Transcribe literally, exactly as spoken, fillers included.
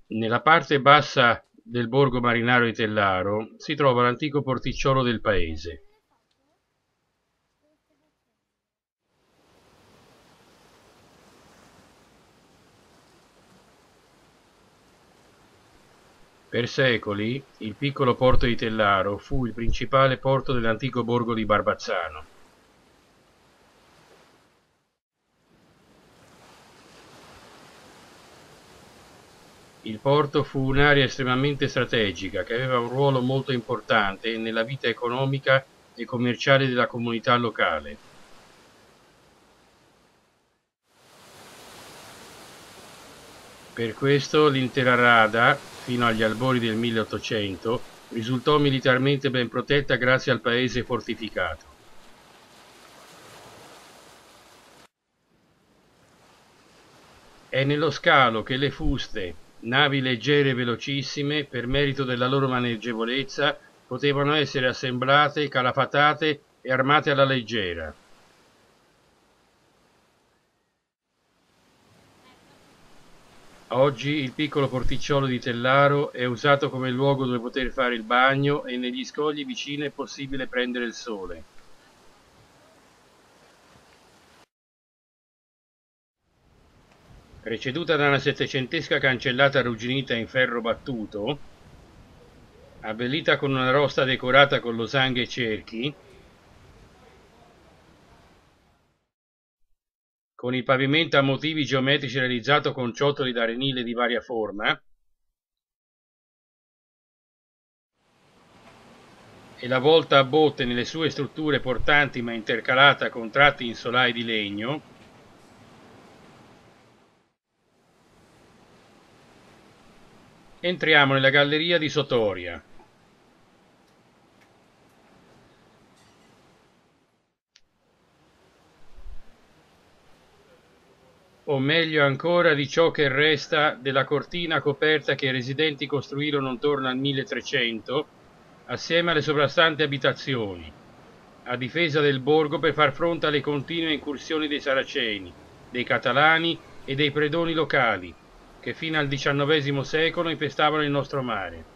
Nella parte bassa del borgo marinaro di Tellaro si trova l'antico porticciolo del paese. Per secoli il piccolo porto di Tellaro fu il principale porto dell'antico borgo di Barbazzano. Il porto fu un'area estremamente strategica che aveva un ruolo molto importante nella vita economica e commerciale della comunità locale. Per questo l'intera rada, fino agli albori del milleottocento, risultò militarmente ben protetta grazie al paese fortificato. È nello scalo che le fuste, navi leggere e velocissime, per merito della loro maneggevolezza, potevano essere assemblate, calafatate e armate alla leggera. Oggi il piccolo porticciolo di Tellaro è usato come luogo dove poter fare il bagno e negli scogli vicini è possibile prendere il sole. Preceduta da una settecentesca cancellata arrugginita in ferro battuto, abbellita con una rosta decorata con losanghe e cerchi, con il pavimento a motivi geometrici realizzato con ciottoli d'arenile di varia forma, e la volta a botte nelle sue strutture portanti ma intercalata con tratti in solai di legno, entriamo nella galleria di Sotoria. O meglio ancora di ciò che resta della cortina coperta che i residenti costruirono intorno al milletrecento, assieme alle sovrastanti abitazioni, a difesa del borgo per far fronte alle continue incursioni dei saraceni, dei catalani e dei predoni locali, che fino al diciannovesimo secolo infestavano il nostro mare.